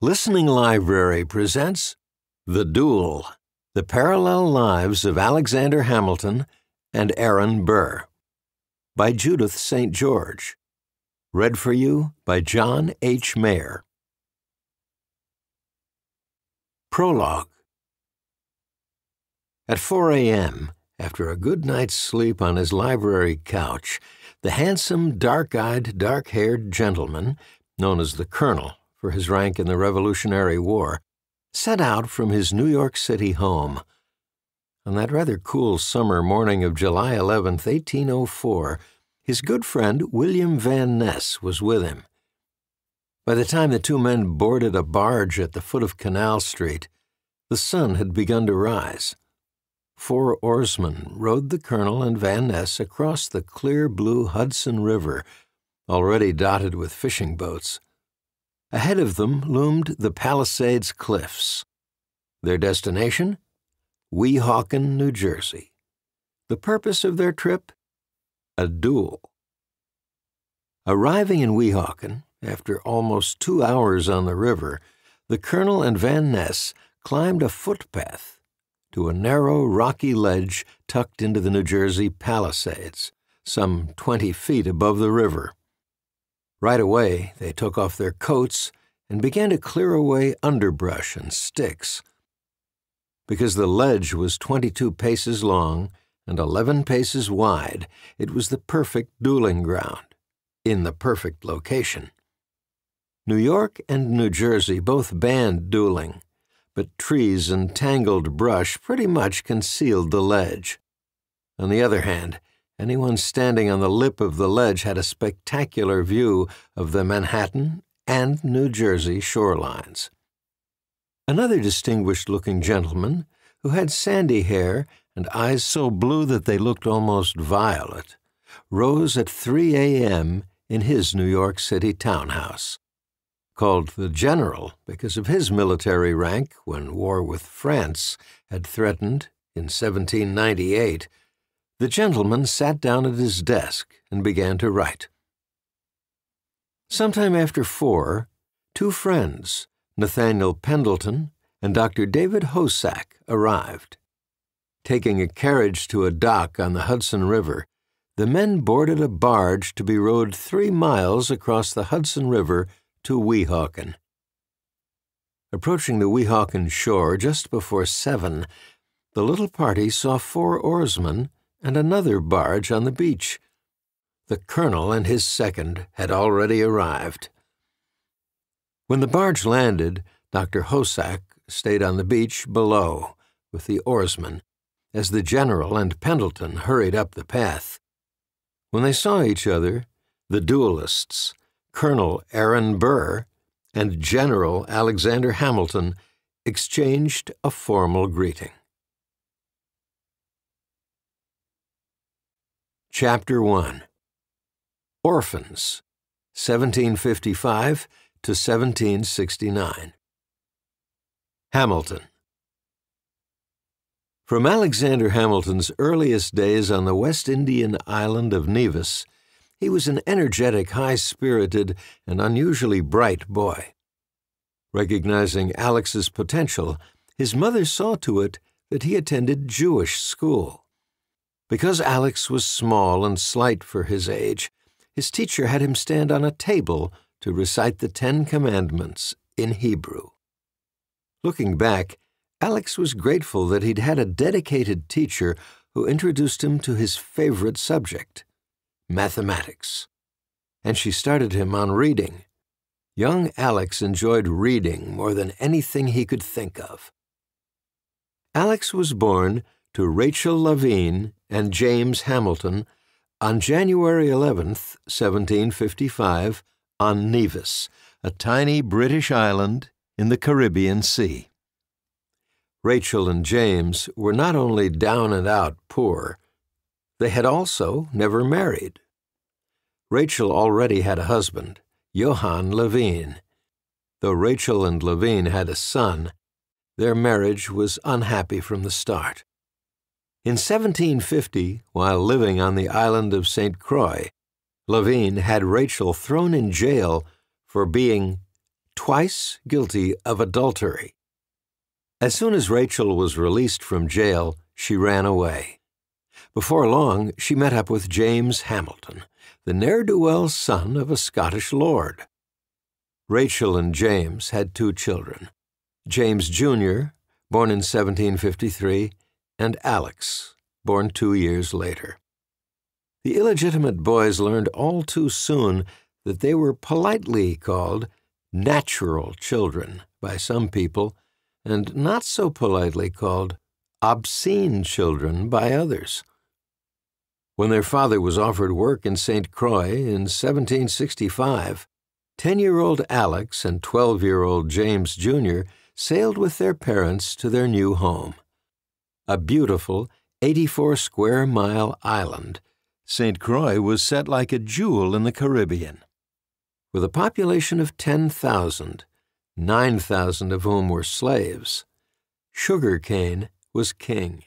Listening Library presents The Duel, The Parallel Lives of Alexander Hamilton and Aaron Burr, by Judith St. George. Read for you by John H. Mayer. Prologue. At 4 a.m., after a good night's sleep on his library couch, the handsome, dark-eyed, dark-haired gentleman, known as the Colonel for his rank in the Revolutionary War, set out from his New York City home. On that rather cool summer morning of July 11, 1804, his good friend William Van Ness was with him. By the time the two men boarded a barge at the foot of Canal Street, the sun had begun to rise. 4 oarsmen rowed the Colonel and Van Ness across the clear blue Hudson River, already dotted with fishing boats. Ahead of them loomed the Palisades Cliffs. Their destination? Weehawken, New Jersey. The purpose of their trip? A duel. Arriving in Weehawken, after almost 2 hours on the river, the Colonel and Van Ness climbed a footpath to a narrow, rocky ledge tucked into the New Jersey Palisades, some 20 feet above the river. Right away, they took off their coats and began to clear away underbrush and sticks. Because the ledge was 22 paces long and 11 paces wide, it was the perfect dueling ground, in the perfect location. New York and New Jersey both banned dueling, but trees and tangled brush pretty much concealed the ledge. On the other hand, anyone standing on the lip of the ledge had a spectacular view of the Manhattan and New Jersey shorelines. Another distinguished-looking gentleman, who had sandy hair and eyes so blue that they looked almost violet, rose at 3 a.m. in his New York City townhouse. Called the General because of his military rank when war with France had threatened in 1798, the gentleman sat down at his desk and began to write. Sometime after 4, 2 friends, Nathaniel Pendleton and Dr. David Hosack, arrived. Taking a carriage to a dock on the Hudson River, the men boarded a barge to be rowed 3 miles across the Hudson River to Weehawken. Approaching the Weehawken shore just before 7, the little party saw 4 oarsmen and another barge on the beach. The Colonel and his second had already arrived. When the barge landed, Dr. Hosack stayed on the beach below with the oarsmen, as the General and Pendleton hurried up the path. When they saw each other, the duelists, Colonel Aaron Burr and General Alexander Hamilton, exchanged a formal greeting. Chapter 1. Orphans, 1755 to 1769. Hamilton. From Alexander Hamilton's earliest days on the West Indian island of Nevis, he was an energetic, high-spirited, and unusually bright boy. Recognizing Alex's potential, his mother saw to it that he attended Jewish school. Because Alex was small and slight for his age, his teacher had him stand on a table to recite the 10 Commandments in Hebrew. Looking back, Alex was grateful that he'd had a dedicated teacher who introduced him to his favorite subject, mathematics. And she started him on reading. Young Alex enjoyed reading more than anything he could think of. Alex was born to Rachel Levine and James Hamilton on January 11th, 1755, on Nevis, a tiny British island in the Caribbean Sea. Rachel and James were not only down-and-out poor, they had also never married. Rachel already had a husband, Johann Levine. Though Rachel and Levine had a son, their marriage was unhappy from the start. In 1750, while living on the island of St. Croix, Levine had Rachel thrown in jail for being twice guilty of adultery. As soon as Rachel was released from jail, she ran away. Before long, she met up with James Hamilton, the ne'er-do-well son of a Scottish lord. Rachel and James had 2 children, James Jr., born in 1753, and Alex, born 2 years later. The illegitimate boys learned all too soon that they were politely called natural children by some people, and not so politely called obscene children by others. When their father was offered work in St. Croix in 1765, 10-year-old Alex and 12-year-old James Jr. sailed with their parents to their new home. A beautiful 84-square-mile island, St. Croix was set like a jewel in the Caribbean. With a population of 10,000, 9,000 of whom were slaves, sugar cane was king.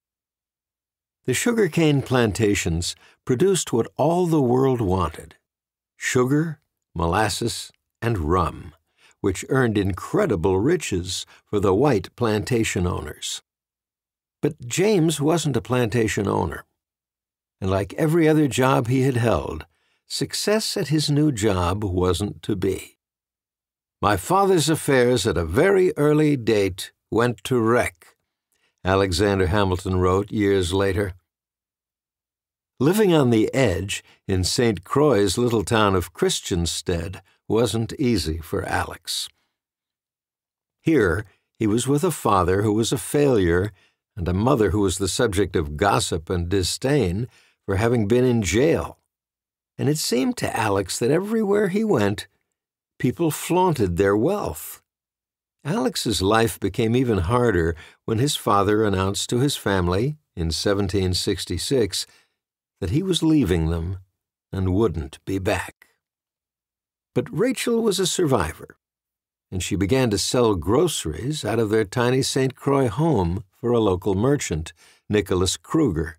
The sugarcane plantations produced what all the world wanted: sugar, molasses, and rum, which earned incredible riches for the white plantation owners. But James wasn't a plantation owner, and like every other job he had held, success at his new job wasn't to be. "My father's affairs at a very early date went to wreck," Alexander Hamilton wrote years later. Living on the edge in St. Croix's little town of Christiansted wasn't easy for Alex. Here, he was with a father who was a failure and a mother who was the subject of gossip and disdain for having been in jail. And it seemed to Alex that everywhere he went, people flaunted their wealth. Alex's life became even harder when his father announced to his family in 1766 that he was leaving them and wouldn't be back. But Rachel was a survivor, and she began to sell groceries out of their tiny St. Croix home for a local merchant, Nicholas Kruger.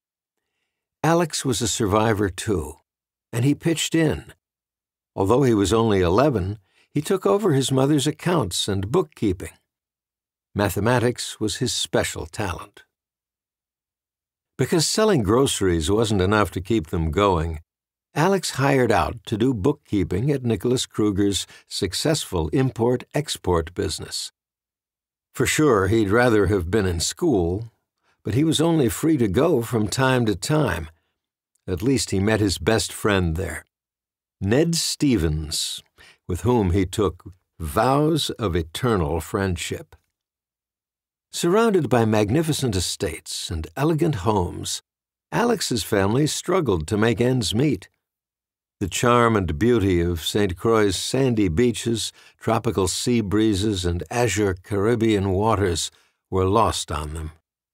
Alex was a survivor too, and he pitched in. Although he was only 11, he took over his mother's accounts and bookkeeping. Mathematics was his special talent. Because selling groceries wasn't enough to keep them going, Alex hired out to do bookkeeping at Nicholas Kruger's successful import-export business. For sure, he'd rather have been in school, but he was only free to go from time to time. At least he met his best friend there, Ned Stevens, with whom he took vows of eternal friendship. Surrounded by magnificent estates and elegant homes, Alex's family struggled to make ends meet. The charm and beauty of St. Croix's sandy beaches, tropical sea breezes, and azure Caribbean waters were lost on them.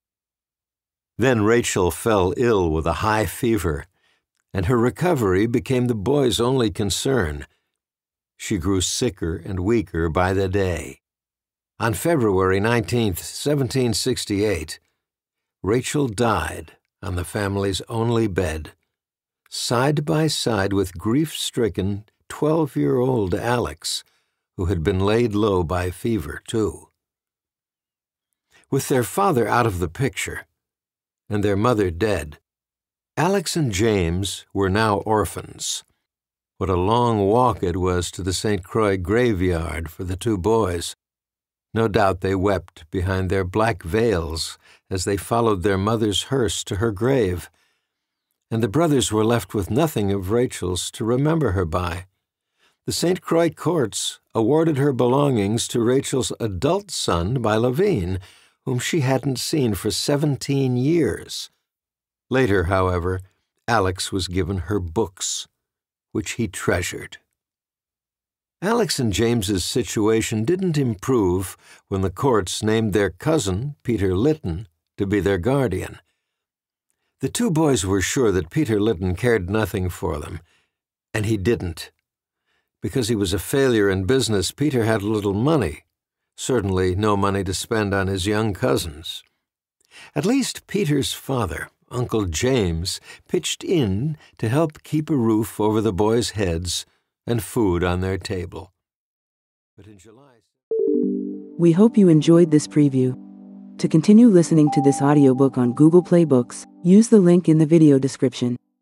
Then Rachel fell ill with a high fever, and her recovery became the boys' only concern. She grew sicker and weaker by the day. On February 19, 1768, Rachel died on the family's only bed, side by side with grief-stricken 12-year-old Alex, who had been laid low by fever, too. With their father out of the picture and their mother dead, Alex and James were now orphans. What a long walk it was to the St. Croix graveyard for the 2 boys. No doubt they wept behind their black veils as they followed their mother's hearse to her grave, and the brothers were left with nothing of Rachel's to remember her by. The St. Croix courts awarded her belongings to Rachel's adult son by Levine, whom she hadn't seen for 17 years. Later, however, Alex was given her books, which he treasured. Alex and James's situation didn't improve when the courts named their cousin, Peter Lytton, to be their guardian. The 2 boys were sure that Peter Lytton cared nothing for them, and he didn't. Because he was a failure in business, Peter had little money, certainly no money to spend on his young cousins. At least Peter's father, Uncle James, pitched in to help keep a roof over the boys' heads and food on their table. But in July... We hope you enjoyed this preview. To continue listening to this audiobook on Google Play Books, use the link in the video description.